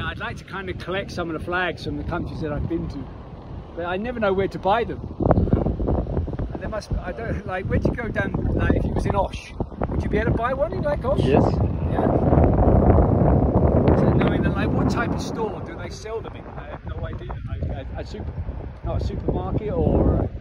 I'd like to kind of collect some of the flags from the countries that I've been to, but I never know where to buy them. And there must, I don't, like, where'd you go down, like, if you was in Osh, would you be able to buy one in, like, Osh? Yes. Yeah. So knowing that, like, what type of store do they sell them in? I have no idea. Like, not a supermarket or...